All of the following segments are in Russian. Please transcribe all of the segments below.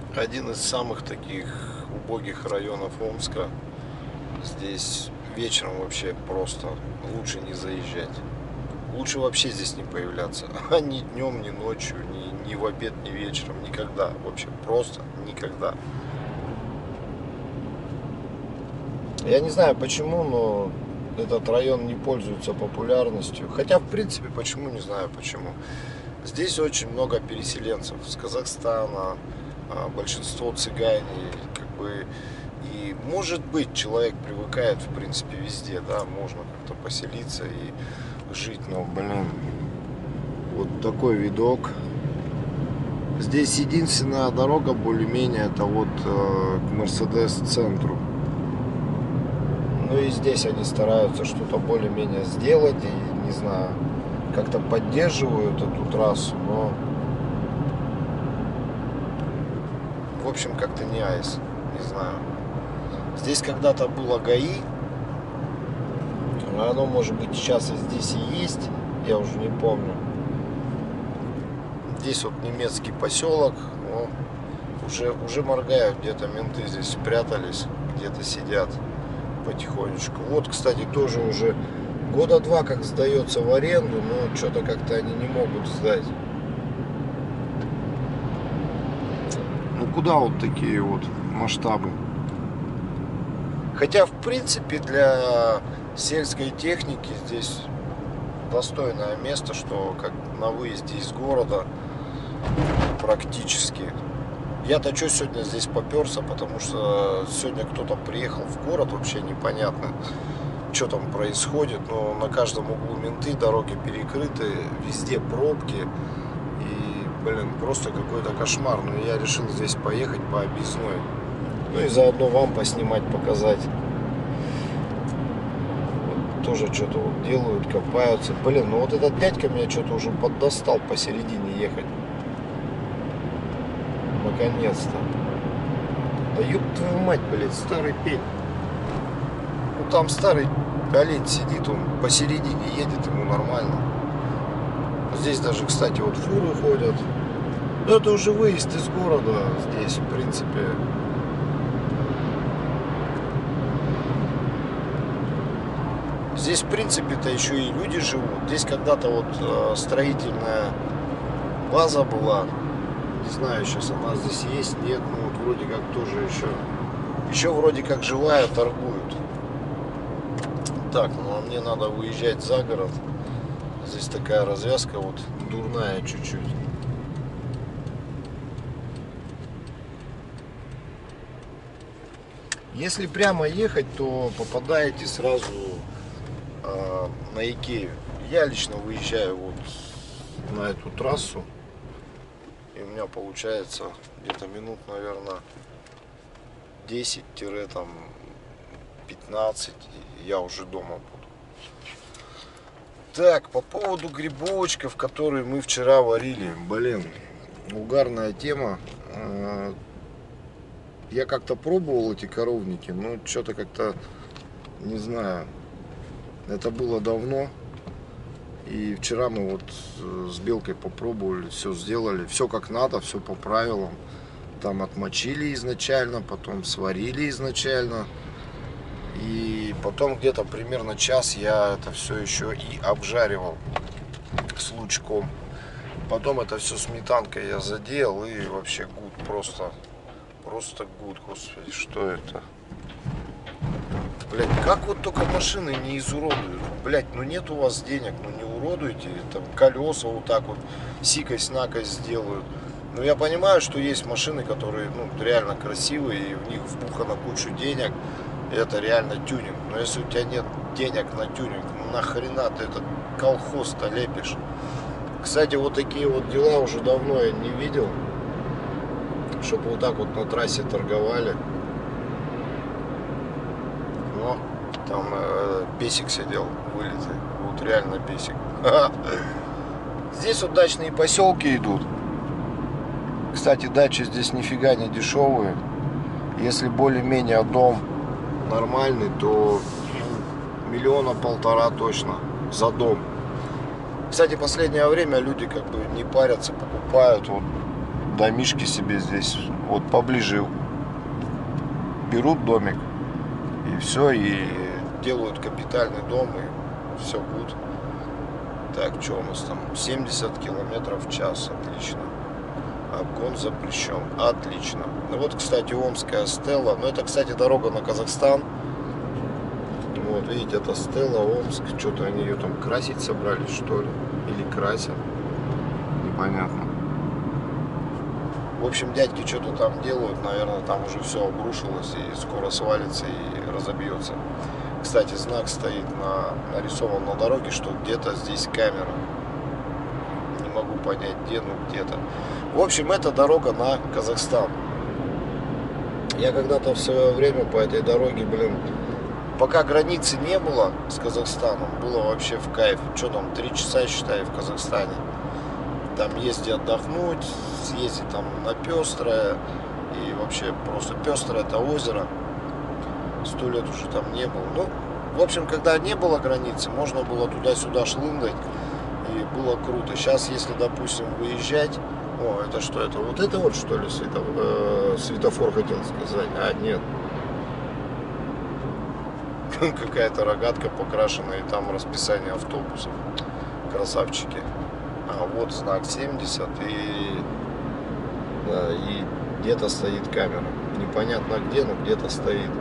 Один из самых таких убогих районов Омска. Здесь вечером вообще просто лучше не заезжать. Лучше вообще здесь не появляться. А ни днем, ни ночью, ни в обед, ни вечером. Никогда. Вообще просто никогда. Я не знаю почему, но этот район не пользуется популярностью. Хотя, в принципе, почему, не знаю почему. Здесь очень много переселенцев с Казахстана, большинство цыгане, как бы, и может быть человек привыкает, в принципе, везде, да, можно как-то поселиться и жить, но, блин, вот такой видок. Здесь единственная дорога более-менее это вот к Мерседес-центру. Ну и здесь они стараются что-то более-менее сделать, и, не знаю, как-то поддерживают эту трассу, но в общем как-то не айс, не знаю. Здесь когда-то было ГАИ, оно может быть сейчас и здесь и есть, я уже не помню. Здесь вот немецкий поселок, но уже моргают, где-то менты здесь спрятались, где-то сидят потихонечку. Вот, кстати, тоже уже года два как сдается в аренду, но что-то как-то они не могут сдать. Ну куда вот такие вот масштабы? Хотя, в принципе, для сельской техники здесь достойное место, что как на выезде из города практически. Я-то что сегодня здесь поперся, потому что сегодня кто-то приехал в город, вообще непонятно, что там происходит, но на каждом углу менты, дороги перекрыты, везде пробки, и, блин, просто какой-то кошмар. Но я решил здесь поехать по объездной, ну и заодно вам поснимать, показать. Вот, тоже что-то вот делают, копаются. Блин, ну вот этот дядька меня что-то уже поддостал посередине ехать. Наконец-то. Да ёб твою мать, блядь, старый пень. Ну там старый олень сидит, он посередине едет, ему нормально. Здесь даже, кстати, вот фуры ходят. Но это уже выезд из города здесь, в принципе. Здесь, в принципе-то, еще и люди живут. Здесь когда-то вот строительная база была. Не знаю, сейчас она здесь есть, нет. Ну вот вроде как тоже еще вроде как живая, торгуют. Так, ну а мне надо выезжать за город. Здесь такая развязка вот дурная чуть-чуть. Если прямо ехать, то попадаете сразу на Икею. Я лично выезжаю вот на эту трассу. И у меня получается где-то минут, наверное, 10-15 я уже дома буду. Так, по поводу грибочков, которые мы вчера варили. Блин, угарная тема. Я как-то пробовал эти коровники, но что-то как-то, не знаю, это было давно. И вчера мы вот с Белкой попробовали, все сделали, все как надо, все по правилам. Там отмочили изначально, потом сварили изначально. И потом где-то примерно час я это все еще и обжаривал с лучком. Потом это все сметанкой я задел, и вообще гуд, просто гуд, господи, что это? Блять, как вот только машины не изуродуют? Блять, ну нет у вас денег, ну не уродуйте, там колеса вот так вот сикость-накость сделают. Но я понимаю, что есть машины, которые ну, реально красивые, и в них вбухано кучу денег, и это реально тюнинг. Но если у тебя нет денег на тюнинг, ну нахрена ты этот колхоз-то лепишь? Кстати, вот такие вот дела уже давно я не видел, чтобы вот так вот на трассе торговали. Но там бесик сидел, вылитый. Вот реально бесик. Здесь вот дачные поселки идут. Кстати, дачи здесь нифига не дешевые. Если более-менее дом нормальный, то 1,5 миллиона точно за дом. Кстати, последнее время люди как бы не парятся, покупают. Вот домишки себе здесь. Вот поближе берут домик, и все, и делают капитальный дом, и все будет. Так, что у нас там? 70 километров в час, отлично. Обгон запрещен, отлично. Ну вот, кстати, Омская Стелла. Ну это, кстати, дорога на Казахстан. Вот, видите, это Стелла, Омск. Что-то они ее там красить собрались, что ли? Или красят. Непонятно. В общем, дядьки что-то там делают. Наверное, там уже все обрушилось и скоро свалится и разобьется. Кстати, знак стоит нарисован на дороге, что где-то здесь камера. Не могу понять, где, ну где-то. В общем, это дорога на Казахстан. Я когда-то в свое время по этой дороге, блин, пока границы не было с Казахстаном, было вообще в кайф. Что там, 3 часа, считай, в Казахстане. Там ездить отдохнуть, съездить там на Пестрое. И вообще просто Пестрое — это озеро. 100 лет уже там не было. Ну, в общем, когда не было границы, можно было туда-сюда шлындать. И было круто. Сейчас, если, допустим, выезжать... О, это что это? Вот это вот, что ли, светофор хотел сказать? А, нет. Какая-то рогатка покрашена, и там расписание автобусов. Красавчики. А, вот знак 70, и... Да, и где-то стоит камера. Непонятно где, но где-то стоит.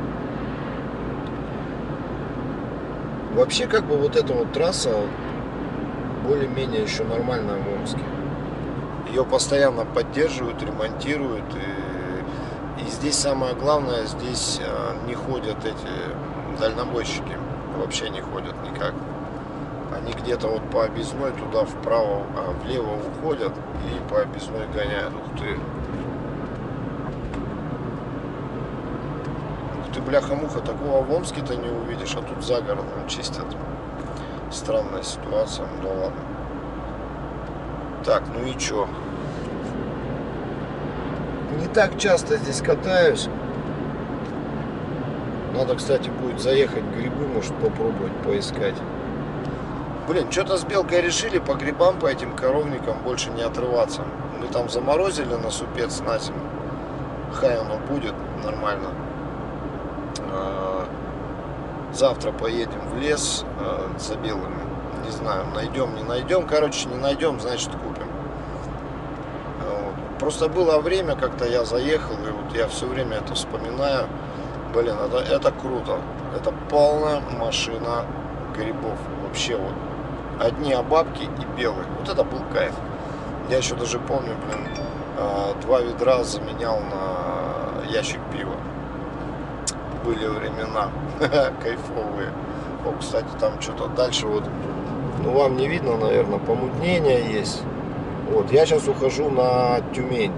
Вообще, как бы, вот эта вот трасса более-менее еще нормальная в Омске. Ее постоянно поддерживают, ремонтируют. И здесь самое главное, здесь не ходят эти дальнобойщики. Вообще не ходят никак. Они где-то вот по объездной туда вправо, влево уходят и по объездной гоняют. Ух ты. Ух ты, бляха-муха, такого в Омске-то не увидишь, а тут за городом чистят. Странная ситуация, ну да ладно. Так, ну и чё? Не так часто здесь катаюсь. Надо, кстати, будет заехать в грибы, может попробовать поискать. Блин, что-то с Белкой решили по грибам, по этим коровникам больше не отрываться. Мы там заморозили на супец на зиму. Хай оно будет нормально. Завтра поедем в лес за белыми. Не знаю, найдем, не найдем. Короче, не найдем, значит купим. Просто было время, как-то я заехал, и вот я все время это вспоминаю. Блин, это круто. Это полная машина грибов. Вообще вот. Одни обабки и белые. Вот это был кайф. Я еще даже помню, блин, 2 ведра заменял на ящик пива. Были времена кайфовые. О, кстати, там что-то дальше вот, ну вам не видно, наверное, помутнение есть. Вот, я сейчас ухожу на Тюмень.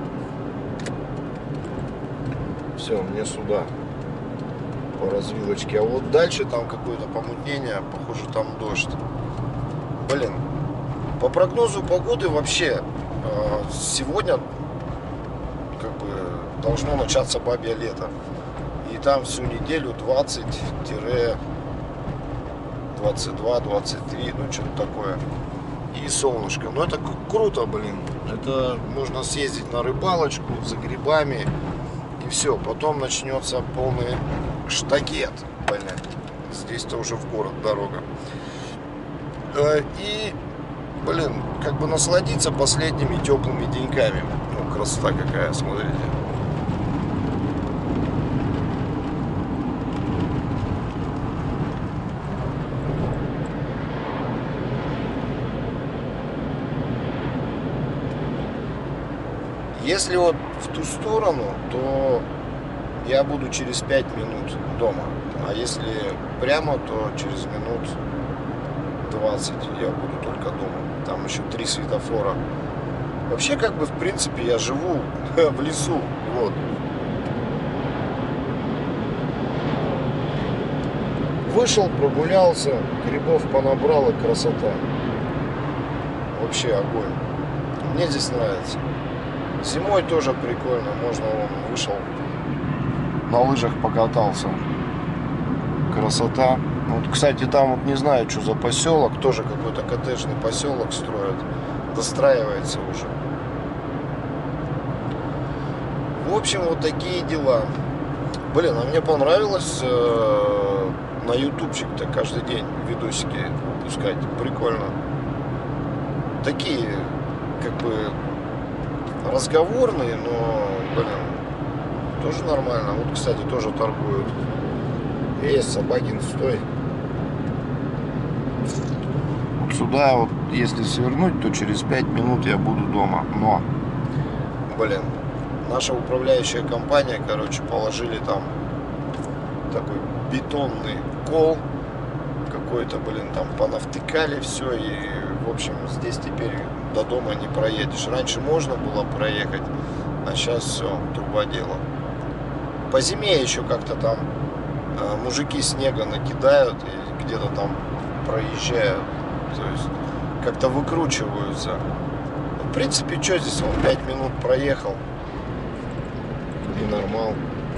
Все, мне сюда по развилочке. А вот дальше там какое-то помутнение, похоже, там дождь. Блин, по прогнозу погоды вообще сегодня как бы должно начаться бабье лето. И там всю неделю 20-22, 23, ну что-то такое. И солнышко. Ну это круто, блин. Это можно съездить на рыбалочку за грибами. И все. Потом начнется полный штакет. Блин. Здесь-то уже в город дорога. И, блин, как бы насладиться последними теплыми деньками. Ну, красота какая, смотрите. Если вот в ту сторону, то я буду через 5 минут дома. А если прямо, то через минут 20 я буду только дома. Там еще 3 светофора. Вообще, как бы, в принципе, я живу в лесу. Вот. Вышел, прогулялся, грибов понабрал, и красота. Вообще огонь. Мне здесь нравится. Зимой тоже прикольно. Можно, он вышел, на лыжах покатался. Красота. Вот, кстати, там вот не знаю, что за поселок. Тоже какой-то коттеджный поселок строят. Достраивается уже. В общем, вот такие дела. Блин, а мне понравилось на ютубчик-то каждый день видосики выпускать. Прикольно. Такие, как бы, разговорные, но, блин, тоже нормально. Вот, кстати, тоже торгуют. Есть Собакин, стой. Вот сюда, вот, если свернуть, то через 5 минут я буду дома. Но, блин, наша управляющая компания, короче, положили там такой бетонный кол какой-то, блин, там понавтыкали все, и, в общем, здесь теперь до дома не проедешь. Раньше можно было проехать, а сейчас все, труба дело. По зиме еще как-то там мужики снега накидают и где-то там проезжают, то есть как-то выкручиваются. В принципе, что здесь, он 5 минут проехал и нормал.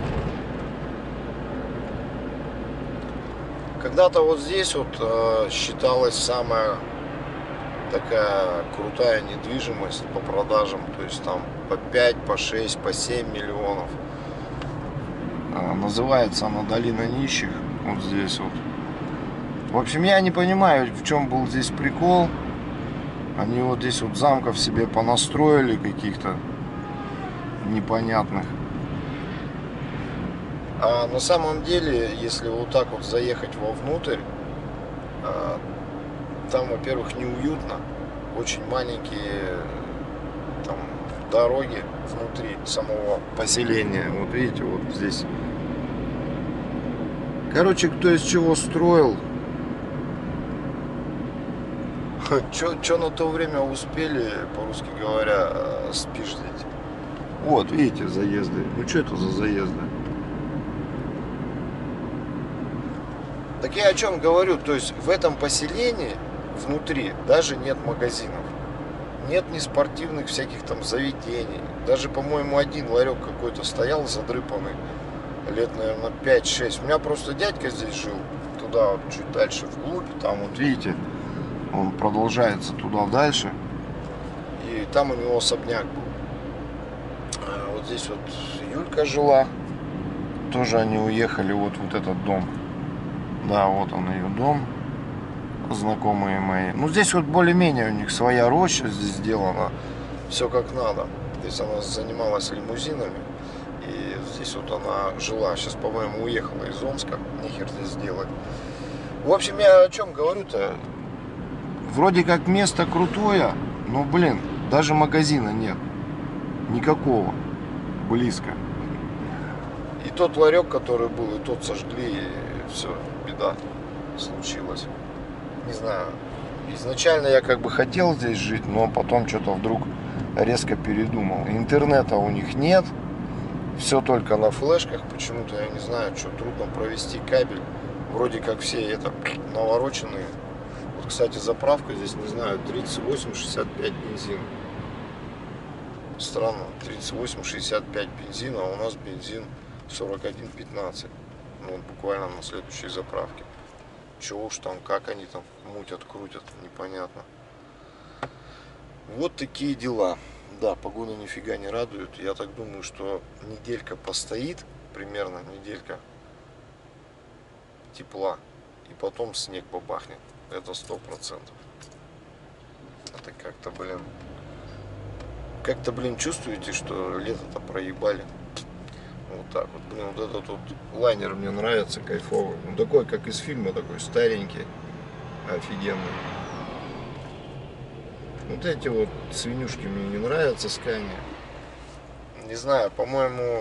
Когда-то вот здесь вот считалась самая такая крутая недвижимость по продажам, то есть там по 5, по 6, по 7 миллионов. Называется она Долина нищих, вот здесь вот. В общем, я не понимаю, в чем был здесь прикол. Они вот здесь вот замков себе понастроили каких-то непонятных. А на самом деле, если вот так вот заехать вовнутрь, там, во-первых, неуютно, очень маленькие там дороги внутри самого поселения. Вот видите, вот здесь. Короче, кто из чего строил, что на то время успели, по-русски говоря, спиздить. Вот, видите, заезды. Ну, что это за заезды? Так я о чем говорю, то есть в этом поселении внутри даже нет магазинов, нет ни спортивных всяких там заведений, даже, по-моему, один ларек какой-то стоял задрыпанный лет, наверное, 5-6. У меня просто дядька здесь жил, туда вот чуть дальше вглубь, там вот видите, он продолжается туда дальше, и там у него особняк был. А вот здесь вот Юлька жила, тоже они уехали вот в этот дом. Да, вот он ее дом, знакомые мои. Ну, здесь вот более-менее у них своя роща здесь сделана, все как надо. Здесь она занималась лимузинами, и здесь вот она жила. Сейчас, по-моему, уехала из Омска, нихер здесь делать. В общем, я о чем говорю-то? Вроде как место крутое, но, блин, даже магазина нет. Никакого. Близко. И тот ларек, который был, и тот сожгли, и все, беда случилась. Не знаю, изначально я как бы хотел здесь жить, но потом что-то вдруг резко передумал. Интернета у них нет, все только на флешках, почему-то, я не знаю, что трудно провести кабель. Вроде как все это навороченные. Вот, кстати, заправка здесь, не знаю, 38,65 бензин. Странно, 38,65 бензин, а у нас бензин 41,15. Ну, вот буквально на следующей заправке. Чего уж там, как они там мутят, крутят, непонятно. Вот такие дела. Да, погода нифига не радует. Я так думаю, что неделька постоит, примерно неделька тепла, и потом снег бабахнет. Это 100%. Это как-то, блин, чувствуете, что лето-то проебали? Вот так вот, блин, вот этот вот лайнер мне нравится, кайфовый. Он такой, как из фильма, такой старенький, офигенный. Вот эти вот свинюшки мне не нравятся, Скани. Не знаю, по-моему,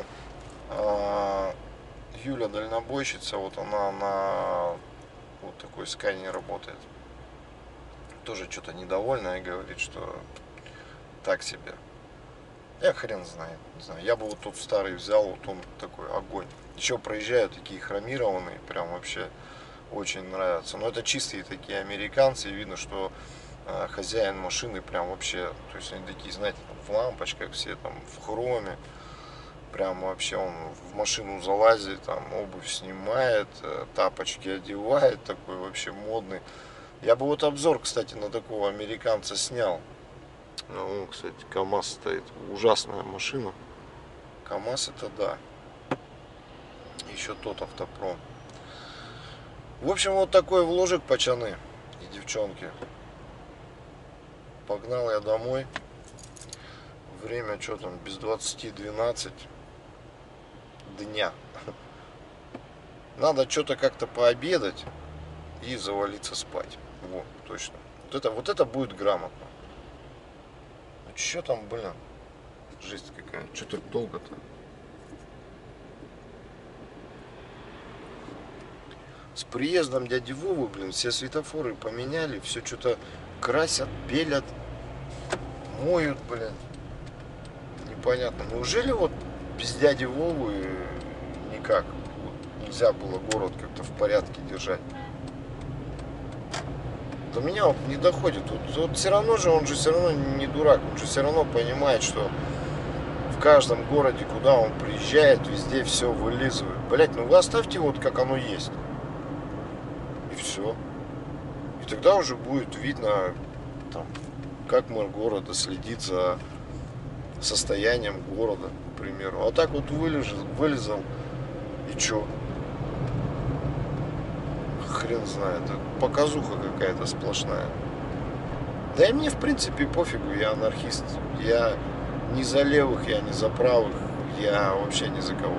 Юля дальнобойщица, вот она на вот такой Скани работает. Тоже что-то недовольна и говорит, что так себе. Я хрен знает, не знаю. Я бы вот тут старый взял, вот он такой огонь. Еще проезжают такие хромированные, прям вообще очень нравятся. Но это чистые такие американцы, и видно, что хозяин машины прям вообще, то есть они такие, знаете, в лампочках все, там в хроме. Прям вообще он в машину залазит, там обувь снимает, тапочки одевает, такой вообще модный. Я бы вот обзор, кстати, на такого американца снял. Ну, кстати, КамАЗ стоит. Ужасная машина. КамАЗ это да. Еще тот автопром. В общем, вот такой вложик, пацаны и девчонки. Погнал я домой. Время, что там, без 20:12 дня. Надо что-то как-то пообедать и завалиться спать. Вот, точно. Вот это будет грамотно. Ну что там, блин? Жесть какая. Что так долго-то? С приездом дяди Вовы, блин, все светофоры поменяли, все что-то красят, белят, моют, блин. Непонятно. Неужели вот без дяди Вовы никак? Вот нельзя было город как-то в порядке держать? До меня вот не доходит. Вот все равно же, он же все равно не дурак, он же все равно понимает, что в каждом городе, куда он приезжает, везде все вылизывают. Блять, ну вы оставьте вот как оно есть. И все. И тогда уже будет видно, там, как мэр города следит за состоянием города, к примеру. А так вот вылезал и чё? Хрен знает. Показуха какая-то сплошная. Да и мне в принципе пофигу, я анархист. Я не за левых, я не за правых, я вообще ни за кого.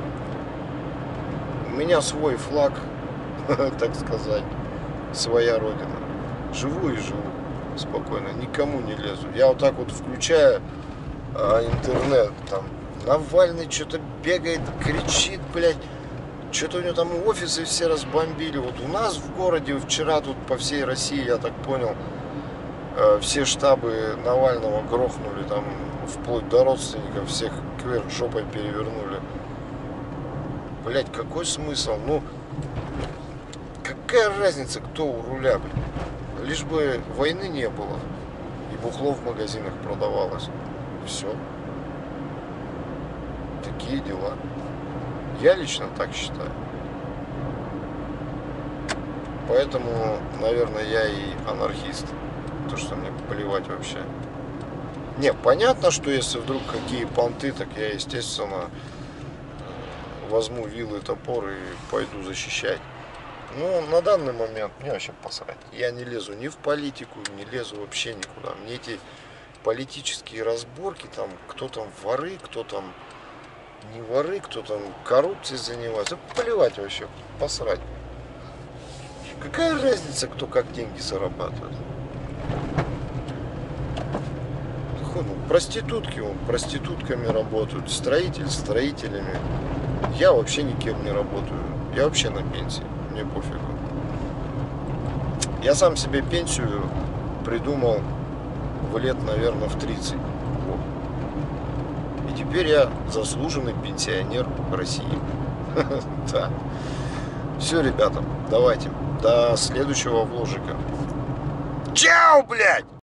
У меня свой флаг, так сказать, своя родина. Живу и живу спокойно, никому не лезу. Я вот так вот включаю интернет, там Навальный что-то бегает, кричит, блядь. Что-то у него там офисы все разбомбили. Вот у нас в городе вчера тут по всей России, я так понял, все штабы Навального грохнули, там вплоть до родственников всех кверх жопой перевернули. Блять, какой смысл? Ну, какая разница, кто у руля, блядь? Лишь бы войны не было и бухло в магазинах продавалось. Все. Такие дела. Я лично так считаю. Поэтому, наверное, я и анархист. То, что мне плевать вообще. Не, понятно, что если вдруг какие понты, так я, естественно, возьму вилы, топор и пойду защищать. Но на данный момент мне вообще посрать. Я не лезу ни в политику, не лезу вообще никуда. Мне эти политические разборки, там, кто там воры, кто там не воры, кто там коррупцией занимается, плевать вообще, посрать. Какая разница, кто как деньги зарабатывает? Ну, проститутки, проститутками работают, строители строителями. Я вообще никем не работаю. Я вообще на пенсии. Мне пофигу. Я сам себе пенсию придумал в лет, наверное, в 30. Вот. И теперь я заслуженный пенсионер России. Да. Все, ребята, давайте. До следующего вложика. Чао, блядь!